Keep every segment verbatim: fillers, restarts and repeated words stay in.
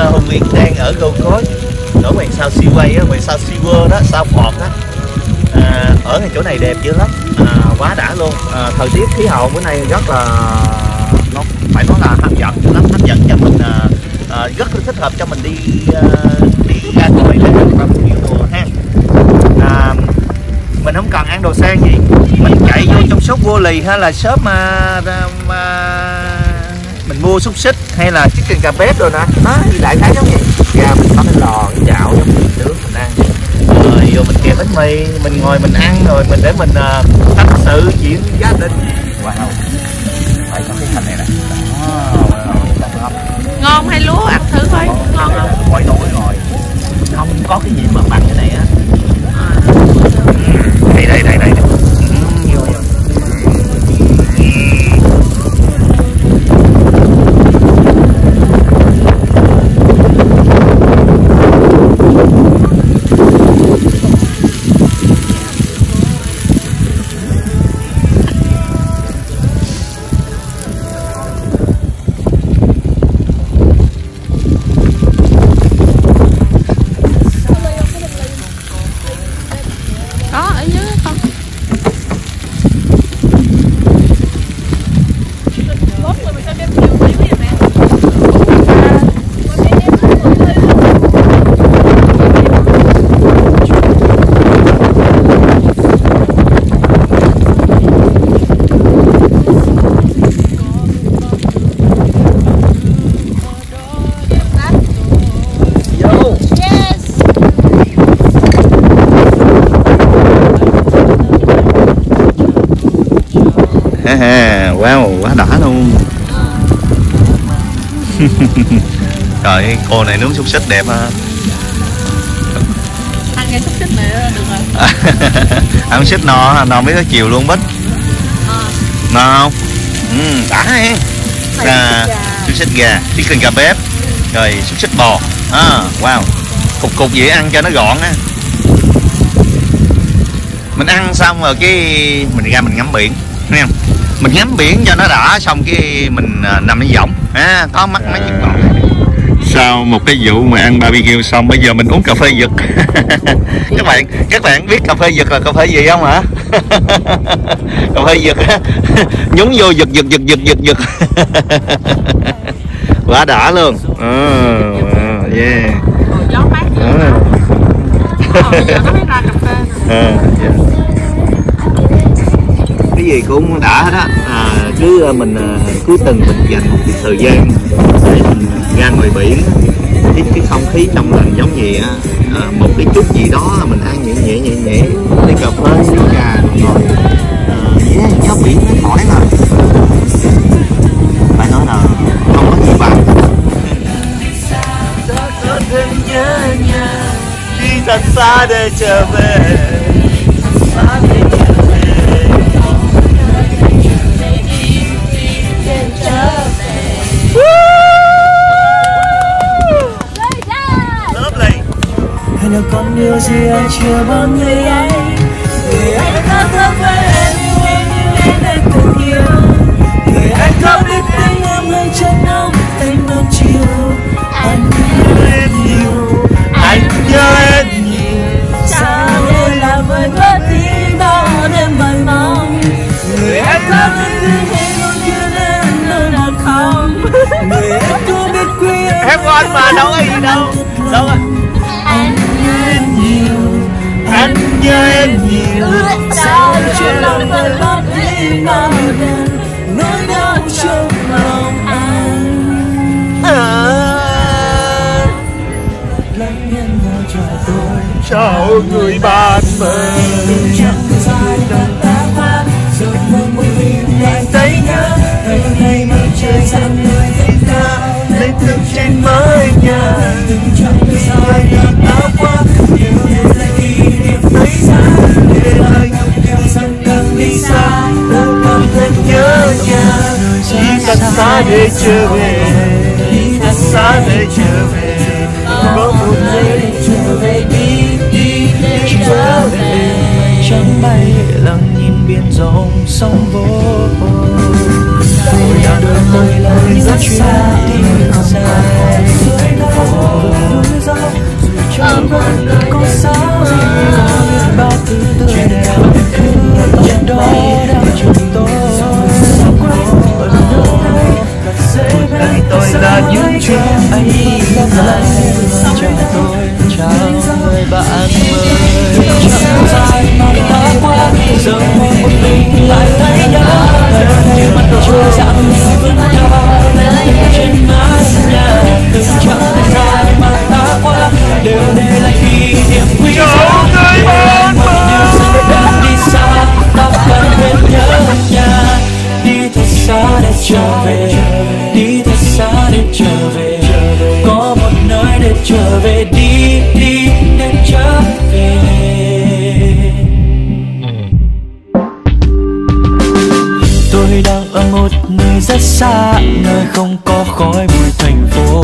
uh, Hùng Việt đang ở Gold Coast, ở ngoài sao Seaway á, ngoài sao SeaWorld đó, sao Port á. À, ở ngay chỗ này đẹp dữ lắm, à, quá đã luôn. À, thời tiết khí hậu bữa nay rất là, nó phải nói là hấp dẫn dữ lắm, hấp dẫn cho mình, à, à, rất là thích hợp cho mình đi à, đi ra ngoài để vào mùa mùa ha. À, mình không cần ăn đồ sang gì, mình chạy vô trong shop vô lì hay là shop mà, mà mình mua xúc xích hay là chicken cà bếp rồi nè, đó đại khái giống vậy. Ra mình có cái lò cái chảo cho mình nướng mình ăn, rồi vô mình kẹp bánh mì, mình ngồi mình ăn rồi mình để mình uh, tâm sự chuyện gia đình. Wow, phải có cái hình này nè. Oh, ngon hay lúa ăn thử thôi, ngon không? Quay nổi rồi, không có cái gì mà bằng cái này á. Đây đây đây đây. Wow, quá đã luôn. Trời, cô này nướng xúc xích đẹp ha. Ăn cái xúc xích này được rồi. Ăn xích no, no mấy cái chiều luôn Bích. À. No không? Ừ, đã ha. À, xúc xích gà, chicken cà bếp, rồi xúc xích bò. À, wow, cục cục vậy ăn cho nó gọn á. Mình ăn xong rồi cái mình ra mình ngắm biển, thấy không? Mình ngắm biển cho nó đã, xong cái mình nằm lên võng, à, có mắt mấy chiếc bò. Sau một cái vụ mà ăn barbecue xong, bây giờ mình uống cà phê giật. các bạn các bạn biết cà phê giật là cà phê gì không hả? Cà phê giật á, nhúng vô giật giật giật giật giật giật. Quá đã luôn. Oh, yeah. Gió mát vậy. Giờ nó mới ra cà phê. À, yeah. Cái gì cũng đã hết á, à, cứ mình cứ từng mình dành một cái thời gian để mình ra ngoài biển, cái cái không khí trong lành giống gì á, à, một cái chút gì đó mình ăn nhẹ nhẹ nhẹ nhẹ, ly cà phê uống trà rồi, à, yeah, gió biển nó thoải mà, phải nói là không có gì bằng. Có thêm nhớ nhà, đi thật xa để trở về, xa để trở về. Hay là còn điều gì anh chưa bao người ấy, người anh đã thơ với em yêu em như em đã từng yêu, người anh có biết tình em hơi chân nóng tay non chiều. Anh nhớ em nhiều, anh nhớ em nhiều, sao em là vơi vỡ tim đau đêm vời mong, người anh có biết thương em luôn như em nơi nào không, người anh có biết quý em em của anh mà đâu có gì đâu đâu rồi. Anh nhớ em nhiều, anh nhớ em nhiều, sao chuyện lòng vơi lót tim đau đớn, nỗi đau trong lòng anh. Lắng nhân nhau cho tôi, Chào người bạn mình. từng chặng dài đàn ta qua, rồi mong một mình lại thấy nhớ, ngày ngày mơ trời sang người thấy ta, lên từng trên mái nhà. Từng chặng dài đàn ta qua, nhiều điều lại kỷ niệm thấy xa, để lại ngọc theo dần càng đi xa, đâu cảm thấy nhớ nhà. Đi thật xa để trở về, đi thật xa để trở về, có một ngày trở về đi đi để trở về. Trăng bay lặng nhìn biển rộng sông vô, tôi đã đợi lời lời rất xa đi dài. Chào tôi, chào người bạn mới. Chẳng dài mà đã qua, giờ ngồi một mình lại thấy nhớ. Như mặt trời dạng vươn cao trên mái nhà. Từng chặng dài mà đã qua, đều để lại kỷ niệm quý giá. Mọi điều dần đang đi xa, ta vẫn hết nhớ nhà. Đi thật xa để trở về, đi thật xa để trở về. Có một nơi để trở về, đi đi để trở về. Tôi đang ở một nơi rất xa, nơi không có khói bụi thành phố.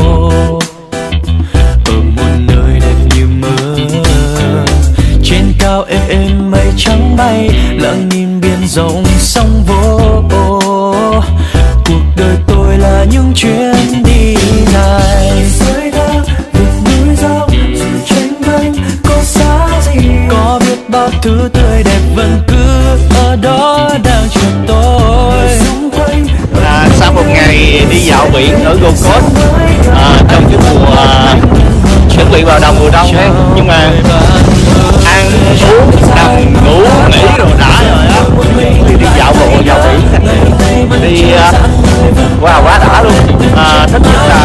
Ở một nơi đẹp như mơ, trên cao êm êm mây trắng bay, lặng nhìn biển rộng sông vô. Cuộc đời tôi là những chuyến đi dài, dưới thác vượt núi dốc dù tranh vênh có xa gì. Có biết bao thứ tươi đẹp vẫn cứ ở đó đang chờ tôi. À, sau một ngày đi dạo biển ở Gold Coast à, trong cái mùa à, chuẩn bị vào đầu mùa đông ấy, nhưng mà ăn uống nằm ngủ nghỉ rồi đã rồi á, đi đi dạo bộ dạo biển đi uh, wow quá đã luôn. À, thích nhất là